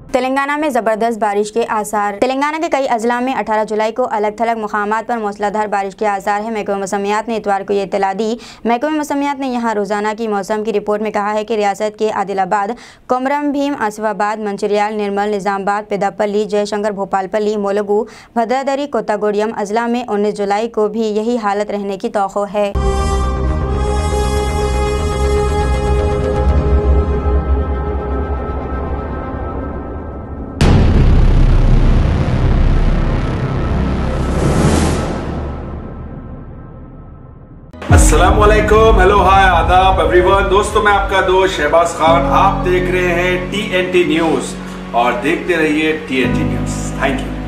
तेलंगाना में जबरदस्त बारिश के आसार। तेलंगाना के कई अजला में 18 जुलाई को अलग थलग मुकामात पर मूसलाधार बारिश के आसार है। महकमा मौसमियात ने इतवार को ये इत्तला दी। महकमा मौसमियात ने यहाँ रोजाना की मौसम की रिपोर्ट में कहा है कि रियासत के आदिलाबाद, कोमरम भीम, आसिफाबाद, मंचिरियाल, निर्मल, निजामाबाद, पेदापल्ली, जयशंकर, भोपालपल्ली, मुलुगु, भद्रादरी, कोत्तागुड़ियम अजला में 19 जुलाई को भी यही हालत रहने की तौक़्क़ो है। अस्सलामुअलैकुम, हेलो, हाय, आदाब एवरीवन। दोस्तों, मैं आपका दोस्त शहबाज खान। आप देख रहे हैं TNT न्यूज और देखते रहिए TNT न्यूज। Thank you.